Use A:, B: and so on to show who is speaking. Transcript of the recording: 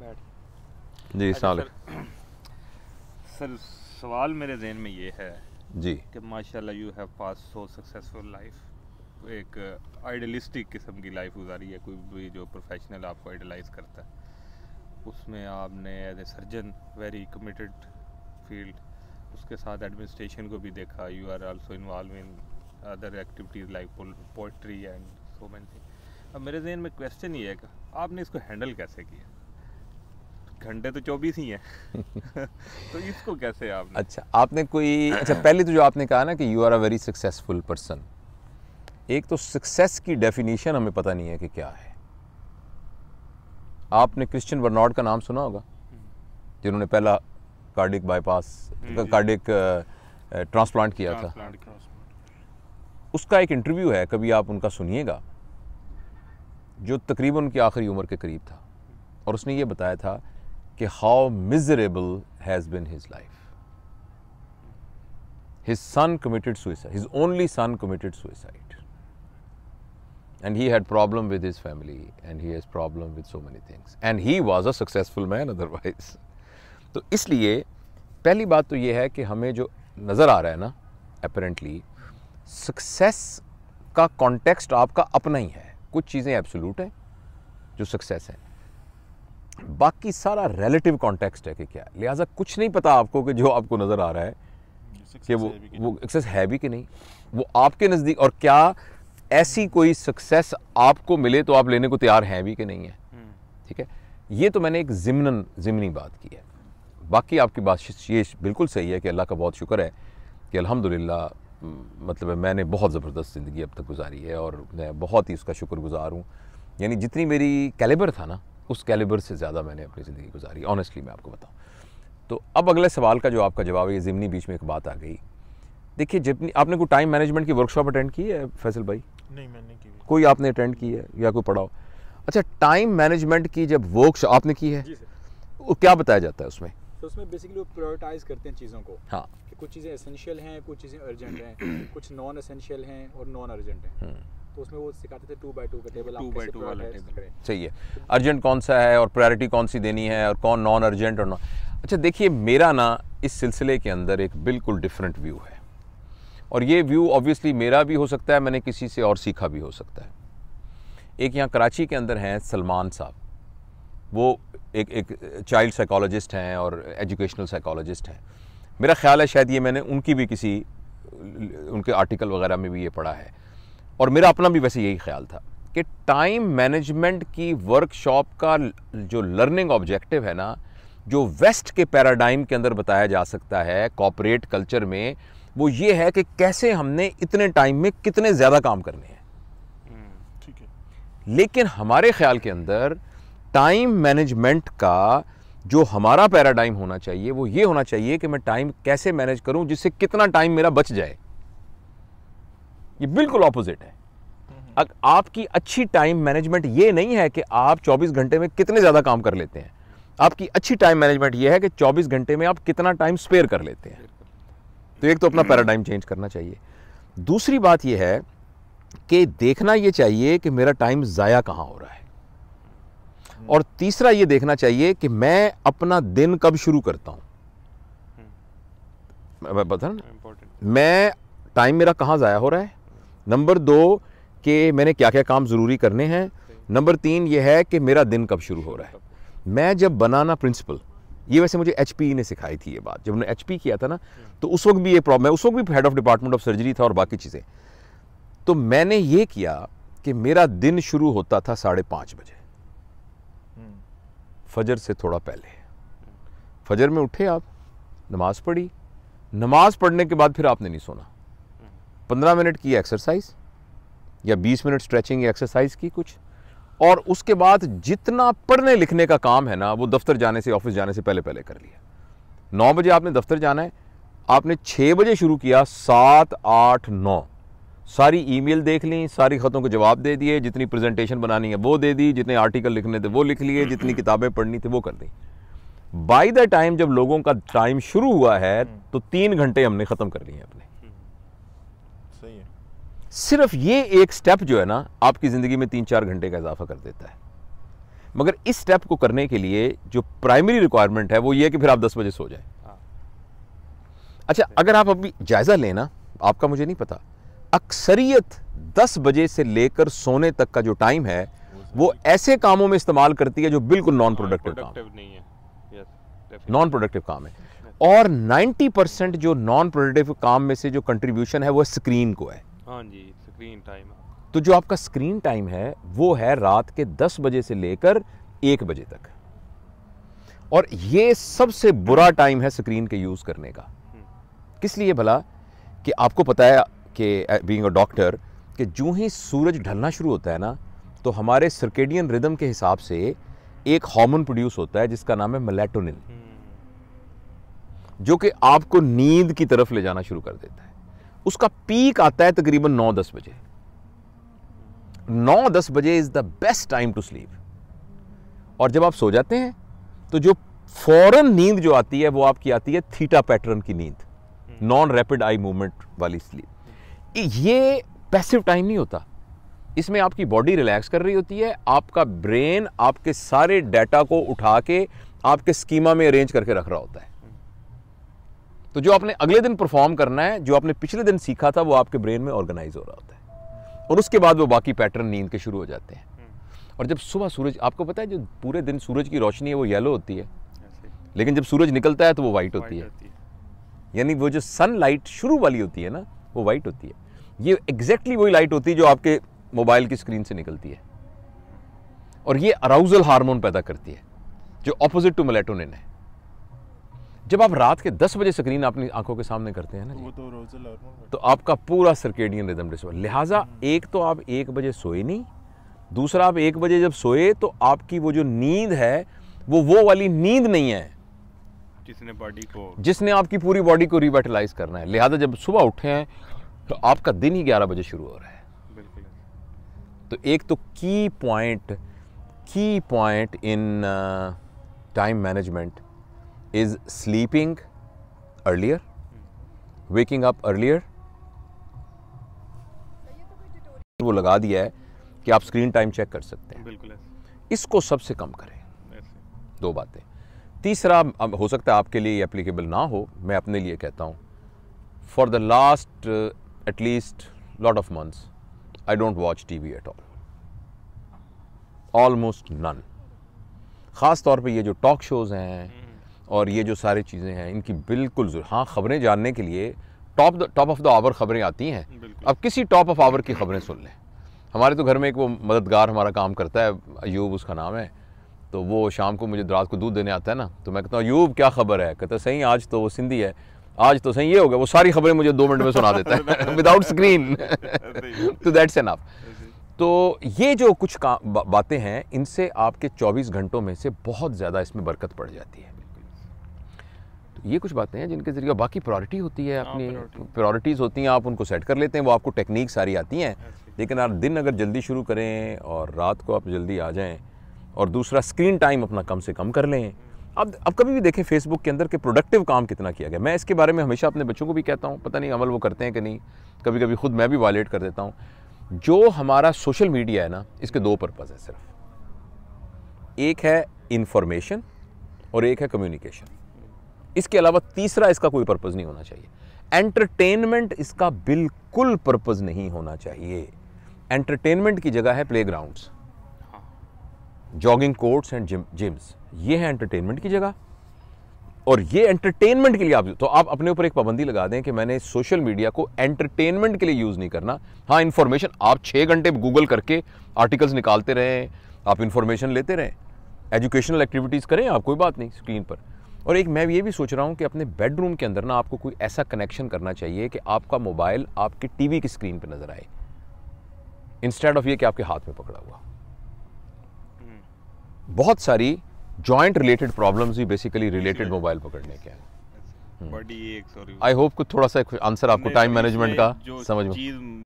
A: जी
B: अच्छा सर, सवाल मेरे जहन में ये है
A: जी
B: कि माशाल्लाह you have pass so successful life, एक आइडियलिस्टिक किस्म की लाइफ गुजारी है। कोई भी जो प्रोफेशनल आपको आइडलाइज करता है, उसमें आपने as a surgeon very committed field, उसके साथ एडमिनिस्ट्रेशन को भी देखा। You are also involve in other activities like poetry and so many thing. अब मेरे जहन में क्वेश्चन ये है कि आपने इसको हैंडल कैसे किया? घंटे तो 24 ही हैं तो इसको कैसे आपने?
A: अच्छा, आपने कोई पहले तो जो आपने कहा ना कि you are a very successful person, एक तो सक्सेस की डेफिनेशन हमें पता नहीं है कि क्या है। आपने क्रिश्चियन बर्नार्ड का नाम सुना होगा, जिन्होंने पहला कार्डिक बाईपास कार्डिक ट्रांसप्लांट किया था। उसका एक इंटरव्यू है, कभी आप उनका सुनिएगा, जो तकरीबन उनकी आखिरी उम्र के करीब था, और उसने ये बताया था कि how miserable has been his life. His son committed suicide, his only son committed suicide, and he had problem with his family and he has problem with so many things and he was a successful man otherwise। तो इसलिए पहली बात तो ये है कि हमें जो नज़र आ रहा है ना, apparently सक्सेस का कॉन्टेक्स्ट आपका अपना ही है। कुछ चीज़ें एब्सोल्यूट हैं जो सक्सेस है, बाकी सारा रिलेटिव कॉन्टेक्स्ट है कि क्या है। लिहाजा कुछ नहीं पता आपको कि जो आपको नज़र आ रहा है कि वो सक्सेस है भी कि नहीं, वो आपके नज़दीक, और क्या ऐसी कोई सक्सेस आपको मिले तो आप लेने को तैयार हैं भी कि नहीं है। ठीक है, ये तो मैंने एक ज़िमनी बात की है। बाकी आपकी बात ये बिल्कुल सही है कि अल्लाह का बहुत शुक्र है कि अल्हम्दुलिल्लाह, मतलब मैंने बहुत ज़बरदस्त ज़िंदगी अब तक गुजारी है और मैं बहुत ही उसका शुक्रगुजार हूँ। यानी जितनी मेरी कैलिबर था ना, उस कैलिबर से ज़्यादा मैंने अपनी ज़िंदगी गुजारी, ऑनेस्टली मैं आपको बताऊँ। तो अब अगले सवाल का जो आपका जवाब है, ये ज़िमनी बीच में एक बात आ गई। देखिए, जितनी आपने कोई टाइम मैनेजमेंट की वर्कशॉप अटेंड की है फैसल भाई?
C: नहीं, मैंने की।
A: कोई आपने अटेंड की है या कोई पढ़ा हो? अच्छा, टाइम मैनेजमेंट की जब वर्कशॉप आपने की है,
C: जी सर।
A: वो क्या बताया जाता है उसमें?
C: तो उसमें बेसिकली वो प्रायोरिटाइज करते हैं चीज़ों को।
A: हाँ,
C: कि कुछ चीज़ें एसेंशियल हैं, कुछ चीज़ें अर्जेंट हैं, कुछ नॉन एसेंशियल हैं और नॉन अर्जेंट हैं। तो उसमें वो सिखाते थे 2x2 का टेबल,
B: 2x2 वाला टेबल।
A: सही है। अर्जेंट कौन सा है और प्रायोरिटी कौन सी देनी है और कौन नॉन अर्जेंट और नॉन। अच्छा देखिए, मेरा ना इस सिलसिले के अंदर एक बिल्कुल डिफरेंट व्यू है, और ये व्यू ऑब्वियसली मेरा भी हो सकता है, मैंने किसी से और सीखा भी हो सकता है। एक यहाँ कराची के अंदर हैं सलमान साहब, वो एक चाइल्ड साइकोलॉजिस्ट हैं और एजुकेशनल साइकोलॉजिस्ट हैं। मेरा ख्याल है शायद ये मैंने उनकी भी किसी उनके आर्टिकल वगैरह में भी ये पढ़ा है, और मेरा अपना भी वैसे यही ख्याल था कि टाइम मैनेजमेंट की वर्कशॉप का जो लर्निंग ऑब्जेक्टिव है ना, जो वेस्ट के पैराडाइम के अंदर बताया जा सकता है कॉर्पोरेट कल्चर में, वो ये है कि कैसे हमने इतने टाइम में कितने ज़्यादा काम करने हैं।
C: ठीक है।
A: लेकिन हमारे ख्याल के अंदर टाइम मैनेजमेंट का जो हमारा पैराडाइम होना चाहिए वो ये होना चाहिए कि मैं टाइम कैसे मैनेज करूं जिससे कितना टाइम मेरा बच जाए। ये बिल्कुल ऑपोजिट है। आपकी अच्छी टाइम मैनेजमेंट ये नहीं है कि आप 24 घंटे में कितने ज़्यादा काम कर लेते हैं। आपकी अच्छी टाइम मैनेजमेंट ये है कि 24 घंटे में आप कितना टाइम स्पेयर कर लेते हैं। तो एक तो अपना पैराडाइम चेंज करना चाहिए। दूसरी बात यह है कि देखना यह चाहिए कि मेरा टाइम ज़ाया कहाँ हो रहा है, और तीसरा ये देखना चाहिए कि मैं अपना दिन कब शुरू करता हूँ। पता ना, मैं टाइम मेरा कहाँ ज़ाया हो रहा है। नंबर 2 कि मैंने क्या क्या काम ज़रूरी करने हैं। नंबर 3 ये है कि मेरा दिन कब शुरू हो रहा है। मैं जब बनाना प्रिंसिपल, ये वैसे मुझे HP ने सिखाई थी ये बात, जब मैंने HP किया था ना, तो उस वक्त भी ये प्रॉब्लम है, उस वक्त भी head of department of surgery था और बाकी चीज़ें। तो मैंने ये किया कि मेरा दिन शुरू होता था 5:30 बजे, फजर से थोड़ा पहले। फजर में उठे आप, नमाज पढ़ी, नमाज पढ़ने के बाद फिर आपने नहीं सोना, 15 मिनट की एक्सरसाइज या 20 मिनट स्ट्रेचिंग या एक्सरसाइज की कुछ, और उसके बाद जितना पढ़ने लिखने का काम है ना वो दफ्तर जाने से, ऑफिस जाने से पहले पहले कर लिया। 9 बजे आपने दफ्तर जाना है, आपने 6 बजे शुरू किया, 7, 8, 9 सारी ईमेल देख ली, सारी ख़तों के जवाब दे दिए, जितनी प्रेजेंटेशन बनानी है वो दे दी, जितने आर्टिकल लिखने थे वो लिख लिए, जितनी किताबें पढ़नी थी वो कर दी। बाय द टाइम जब लोगों का टाइम शुरू हुआ है तो 3 घंटे हमने ख़त्म कर लिए अपने।
C: सही है।
A: सिर्फ ये एक स्टेप जो है ना आपकी ज़िंदगी में 3-4 घंटे का इजाफा कर देता है। मगर इस स्टेप को करने के लिए जो प्राइमरी रिक्वायरमेंट है वो ये है कि फिर आप 10 बजे सो जाएं। अच्छा, अगर आप अभी जायजा लेना, आपका मुझे नहीं पता, अक्सरियत 10 बजे से लेकर सोने तक का जो टाइम है वो ऐसे कामों में इस्तेमाल करती है जो बिल्कुल नॉन प्रोडक्टिव काम
B: नहीं है,
A: नॉन प्रोडक्टिव काम है। और 90% जो नॉन प्रोडक्टिव काम में से जो कंट्रीब्यूशन है वो स्क्रीन को है।
B: हाँ जी, स्क्रीन टाइम।
A: तो जो आपका स्क्रीन टाइम है वो है रात के 10 बजे से लेकर 1 बजे तक, और ये सबसे बुरा टाइम है स्क्रीन के यूज करने का। किस लिए भला? कि आपको पता है कि बीइंग अ डॉक्टर कि जो ही सूरज ढलना शुरू होता है ना, तो हमारे सर्केडियन रिदम के हिसाब से एक हार्मोन प्रोड्यूस होता है जिसका नाम है मेलेटोनिन, जो कि आपको नींद की तरफ ले जाना शुरू कर देता है। उसका पीक आता है तकरीबन 9-10 बजे। 9-10 बजे is the best time to sleep. और जब आप सो जाते हैं तो जो फौरन नींद जो आती है वो आपकी आती है थीटा पैटर्न की नींद, नॉन रैपिड आई मूवमेंट वाली स्लीप। ये पैसिव टाइम नहीं होता, इसमें आपकी बॉडी रिलैक्स कर रही होती है, आपका ब्रेन आपके सारे डाटा को उठा के आपके स्कीमा में अरेंज करके रख रहा होता है। तो जो आपने अगले दिन परफॉर्म करना है, जो आपने पिछले दिन सीखा था, वो आपके ब्रेन में ऑर्गेनाइज हो रहा होता है, और उसके बाद वो बाकी पैटर्न नींद के शुरू हो जाते हैं। और जब सुबह सूरज, आपको पता है जो पूरे दिन सूरज की रोशनी है वो येलो होती है, लेकिन जब सूरज निकलता है तो वो वाइट होती है। यानी वो जो सनलाइट शुरू वाली होती है ना, वो वाइट होती है। ये एग्जैक्टली वही लाइट होती है जो आपके मोबाइल की स्क्रीन से निकलती है, और ये अराउजल हार्मोन पैदा करती है जो ऑपोजिट टू मेलेटोनिन है। जब आप रात के 10 बजे स्क्रीन अपनी आंखों के सामने करते हैं ना जी, तो आपका पूरा सर्केडियन रिदम डिस्टर्ब। लिहाजा एक तो आप 1 बजे सोए नहीं, दूसरा आप 1 बजे जब सोए तो आपकी वो जो नींद है वो वाली नींद नहीं है जिसने आपकी पूरी बॉडी को रिवाइटलाइज करना है। लिहाजा जब सुबह उठे हैं तो आपका दिन ही 11 बजे शुरू हो रहा है। तो एक तो key point in time management is sleeping earlier, waking up earlier। वो लगा दिया है कि आप स्क्रीन टाइम चेक कर सकते हैं,
B: बिल्कुल।
A: इसको सबसे कम करें। 2 बातें। तीसरा, अब हो सकता है आपके लिए एप्लीकेबल ना हो, मैं अपने लिए कहता हूँ, for the last at least lot of months I don't watch TV at all, almost none. ख़ास तौर पे ये जो टॉक शोज़ हैं और ये जो सारी चीज़ें हैं, इनकी बिल्कुल ज़रूर, हाँ, ख़बरें जानने के लिए टॉप ऑफ द आवर ख़बरें आती हैं। अब किसी टॉप ऑफ आवर की ख़बरें सुन लें। हमारे तो घर में एक वो मददगार हमारा काम करता है, अयूब उसका नाम है, तो वो शाम को मुझे रात को दूध देने आता है ना, तो मैं कहता हूँ अयूब क्या ख़बर है? कहता है सही, आज तो वो सिंधी है, आज तो सही ये हो गया। वो सारी ख़बरें मुझे 2 मिनट में सुना देता है विदाउट स्क्रीन। तो दैट्स एनफ। तो ये जो कुछ बातें हैं, इनसे आपके 24 घंटों में से बहुत ज़्यादा इसमें बरकत पड़ जाती है। ये कुछ बातें हैं जिनके ज़रिए, बाकी प्रायोरिटी होती है, अपनी प्रायोरिटीज़ होती हैं, आप उनको सेट कर लेते हैं, वो आपको टेक्निक सारी आती हैं। लेकिन आप दिन अगर जल्दी शुरू करें और रात को आप जल्दी आ जाएं, और दूसरा स्क्रीन टाइम अपना कम से कम कर लें। अब कभी भी देखें फेसबुक के अंदर के प्रोडक्टिव काम कितना किया गया। मैं इसके बारे में हमेशा अपने बच्चों को भी कहता हूँ, पता नहीं अमल वो करते हैं कि नहीं, कभी कभी खुद मैं भी वायलेट कर देता हूँ। जो हमारा सोशल मीडिया है ना, इसके 2 पर्पज़ है सिर्फ, एक है इंफॉर्मेशन और एक है कम्युनिकेशन। इसके अलावा तीसरा इसका कोई पर्पज़ नहीं होना चाहिए। एंटरटेनमेंट इसका बिल्कुल पर्पज़ नहीं होना चाहिए। एंटरटेनमेंट की जगह है playgrounds, jogging courts and gyms, ये है एंटरटेनमेंट की जगह। और ये एंटरटेनमेंट के लिए आप अपने ऊपर एक पाबंदी लगा दें कि मैंने सोशल मीडिया को एंटरटेनमेंट के लिए यूज़ नहीं करना। हाँ, इन्फॉर्मेशन, आप 6 घंटे गूगल करके आर्टिकल्स निकालते रहें, आप इन्फॉर्मेशन लेते रहें, एजुकेशनल एक्टिविटीज़ करें आप, कोई बात नहीं स्क्रीन पर। और एक मैं ये भी सोच रहा हूँ कि अपने बेडरूम के अंदर ना आपको कोई ऐसा कनेक्शन करना चाहिए कि आपका मोबाइल आपकी टीवी की स्क्रीन पर नज़र आए, इंस्टेड ऑफ ये कि आपके हाथ में पकड़ा हुआ। बहुत सारी जॉइंट रिलेटेड प्रॉब्लम्स भी बेसिकली रिलेटेड मोबाइल पकड़ने के हैं।
B: बड़ी एक, सॉरी,
A: आई होप कुछ थोड़ा सा आंसर आपको टाइम मैनेजमेंट का समझ में